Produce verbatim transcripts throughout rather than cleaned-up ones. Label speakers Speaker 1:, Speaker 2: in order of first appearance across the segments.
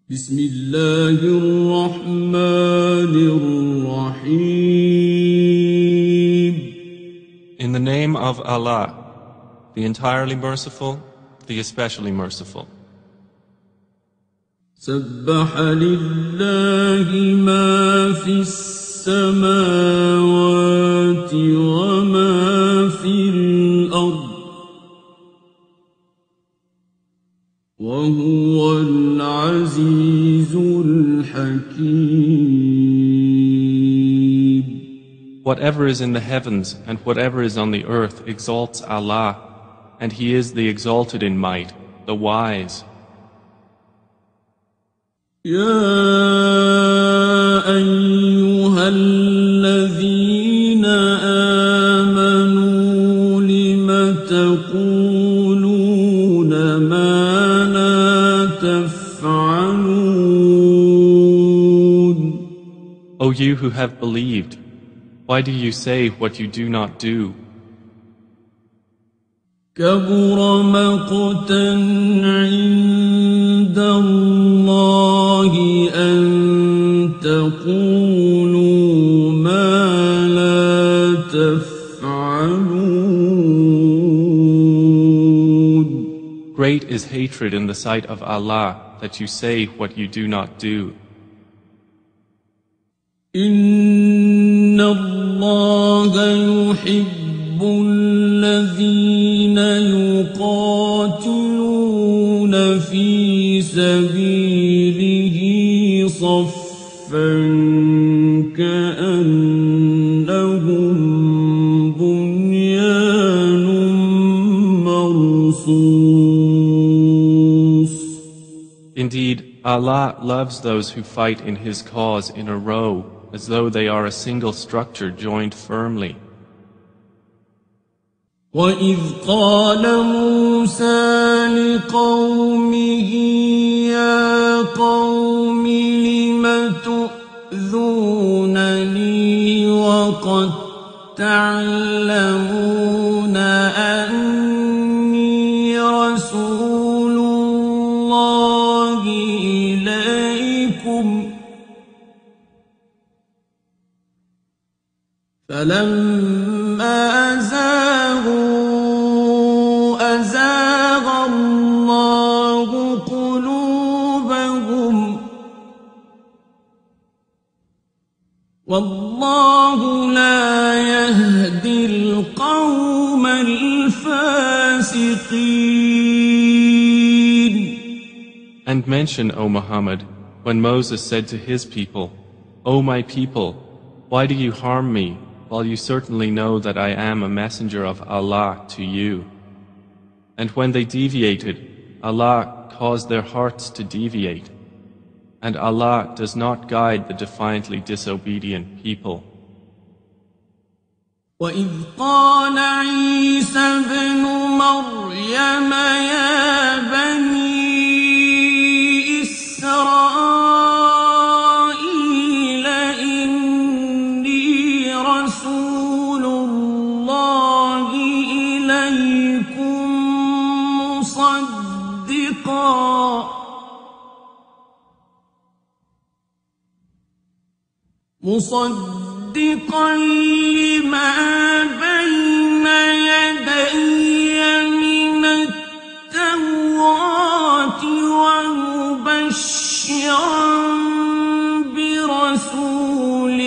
Speaker 1: بسم الله الرحمن الرحيم.
Speaker 2: In the name of Allah, the entirely merciful, the especially merciful.
Speaker 1: سبح لله ما في السماوات وما في الأرض وهو العزيز الحكيم.
Speaker 2: Whatever is in the heavens and whatever is on the earth exalts Allah, and He is the exalted in might, the wise.
Speaker 1: يا أيها الذين آمنوا لم تقولون ما لا تفعلون.
Speaker 2: O you who have believed, why do you say what you do not do?
Speaker 1: كبر مقتا عند الله أن تقولوا ما لا تفعلون.
Speaker 2: Great is hatred in the sight of Allah that you say what you do not do.
Speaker 1: إن الله يحب الذين يقاتلون في سبيله صفا كأنهم بنيان مرصوص.
Speaker 2: Indeed, Allah loves those who fight in His cause in a row, as though they are a single structure joined firmly.
Speaker 1: وَإِذْ قَالَ مُوسَى لِقَوْمِهِ يَا قَوْمِ لِمَ تُؤْذُونَنِي وَقَدْ تَعْلَمُونَ أَنِّي رَسُولُ اللَّهِ إِلَيْكُمْ فَلَمَّا زَاغُوا أَزَاغَ اللَّهُ قُلُوبَهُمْ وَاللَّهُ لَا يَهْدِي الْقَوْمَ الْفَاسِقِينَ.
Speaker 2: And mention, O Muhammad, when Moses said to his people, O my people, why do you harm me, while you certainly know that I am a messenger of Allah to you? And when they deviated, Allah caused their hearts to deviate. And Allah does not guide the defiantly disobedient people.
Speaker 1: وَإِذْ قَالَ عِيسَى ابْنُ مَرْيَمَ يَا بَنِي إِسْرَائِيلَ إِنِّي رَسُولُ اللَّهِ إِلَيْكُمْ مُصَدِّقًا مصدقا لما بين يدي من التوراة ومبشرا برسول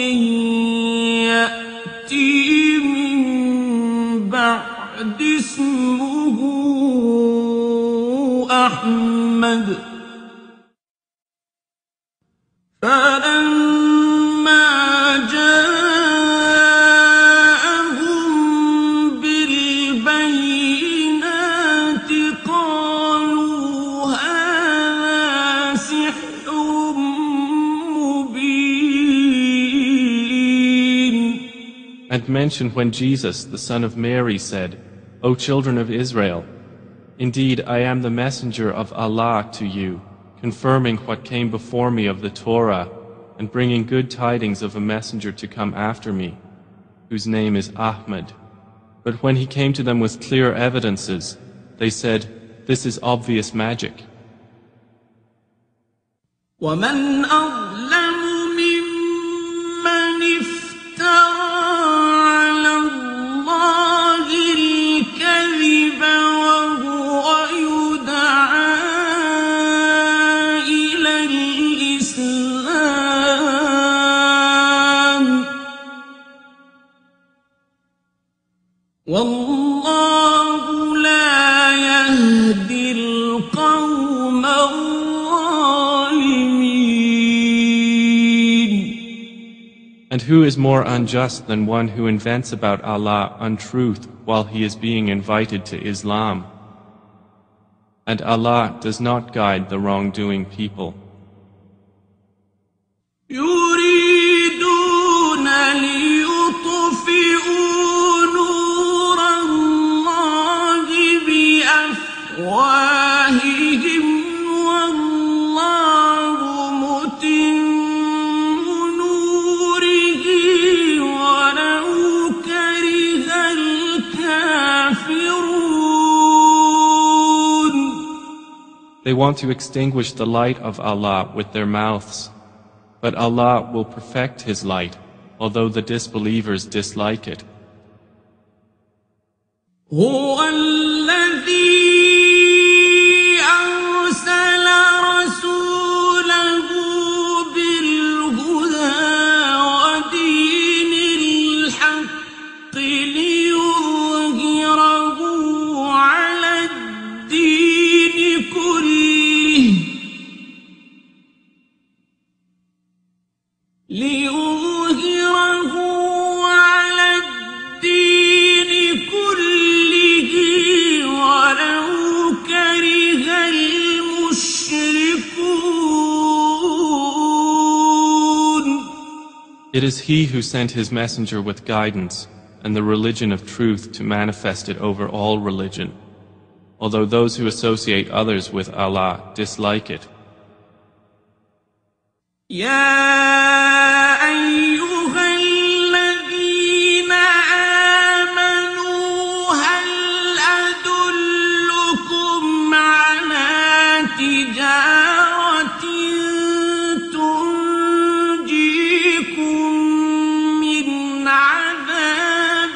Speaker 1: يأتي من بعد اسمه أحمد. فلما جاءهم بالبينات قالوا هذا سحر مبين.
Speaker 2: And mention when Jesus, the son of Mary, said, O children of Israel, indeed I am the messenger of Allah to you, confirming what came before me of the Torah, and bringing good tidings of a messenger to come after me, whose name is Ahmad. But when he came to them with clear evidences, they said, This is obvious magic.
Speaker 1: ومن أظلم ممن افترى على الله الكذب وهو يدعى إلى الإسلام والله لا يهدي القوم الظالمين.
Speaker 2: And who is more unjust than one who invents about Allah untruth while he is being invited to Islam? And Allah does not guide the wrongdoing people.
Speaker 1: يريدون ليطفئوا نور الله بأفواههم والله متم نوره ولو كره الكافرون.
Speaker 2: They want to extinguish the light of Allah with their mouths, but Allah will perfect His light, although the disbelievers dislike it.
Speaker 1: هو الذي أرسل رسوله بالهدى ودين الحق ليظهره على الدين كله ليظهره على الدين كله ولو كره المشركون.
Speaker 2: It is He who sent His messenger with guidance and the religion of truth to manifest it over all religion, although those who associate others with Allah dislike it.
Speaker 1: يا أيها الذين آمنوا هل أدلكم على تجارة تنجيكم من عذاب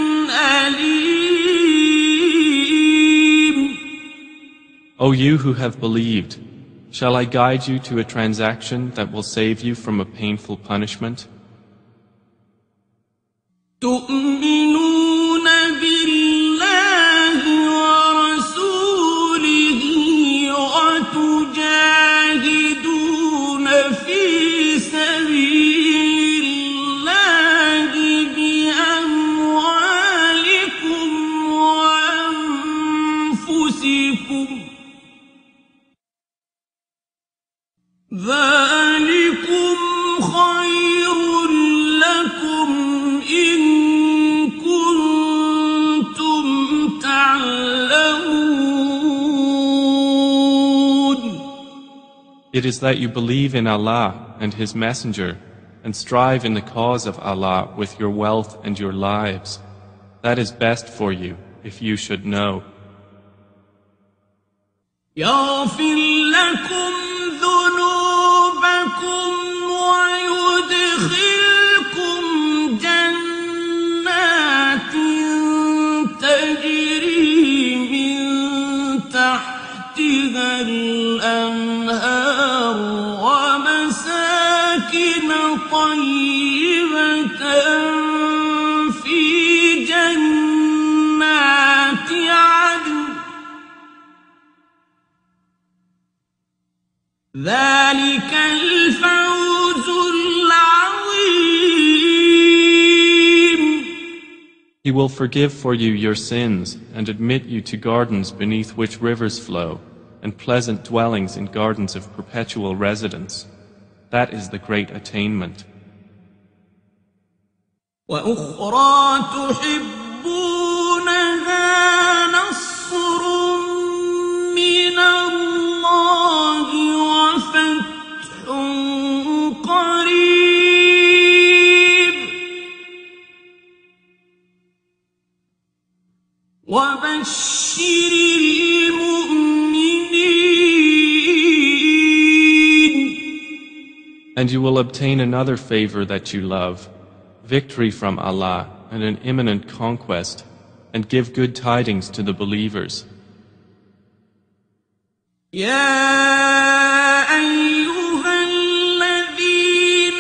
Speaker 1: أليم.
Speaker 2: O you who have believed, shall I guide you to a transaction that will save you from a painful punishment?
Speaker 1: تؤمنون بالله ورسوله وتجاهدون في سبيل الله بأموالكم وأنفسكم ذلكم خير لكم إن كنتم تعلمون.
Speaker 2: It is that you believe in Allah and His Messenger and strive in the cause of Allah with your wealth and your lives. That is best for you if you should know.
Speaker 1: يغفر لكم ذنوبكم ويدخلكم جنات تجري من تحتها الأنهار ومساكن طيبة في جنات عدن ذلك الفوز العظيم.
Speaker 2: He will forgive for you your sins and admit you to gardens beneath which rivers flow and pleasant dwellings in gardens of perpetual residence. That is the great attainment.
Speaker 1: وأخرى تحبونها نصر من الله وفتح قريب وبشر المؤمنين.
Speaker 2: And you will obtain another favor that you love, victory from Allah and an imminent conquest, and give good tidings to the believers.
Speaker 1: يا أيها الذين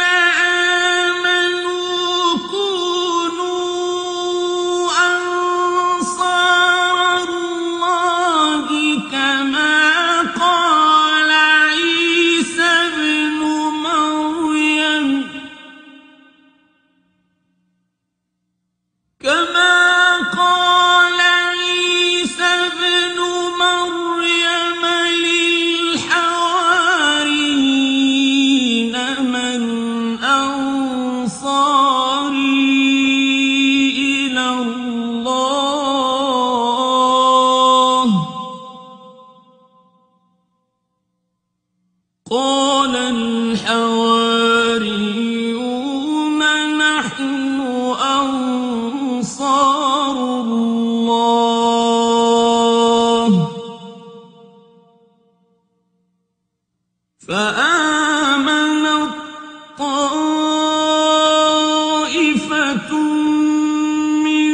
Speaker 1: آمنوا كونوا أنصار الله كما قال عيسى ابن مريم كما قال عيسى ابن مريم للحواريين من أنصاري إلى الله قال الحواريون نحن أنصار الله فآمنت طائفة من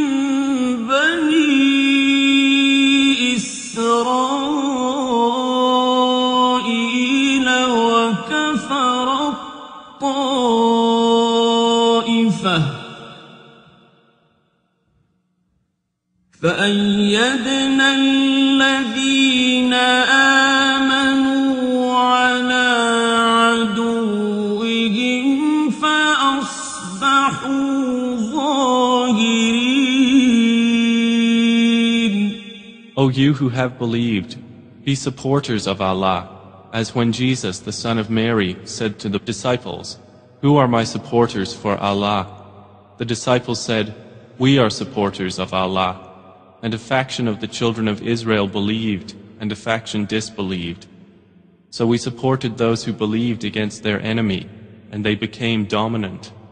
Speaker 1: بني إسرائيل وكفرت طائفة فأيدنا الذين آمنوا على عدوهم فأصبحوا ظاهرين.
Speaker 2: O you who have believed, be supporters of Allah, as when Jesus, the son of Mary, said to the disciples, "Who are my supporters for Allah?" The disciples said, "We are supporters of Allah." And a faction of the children of Israel believed, and a faction disbelieved. So we supported those who believed against their enemy, and they became dominant.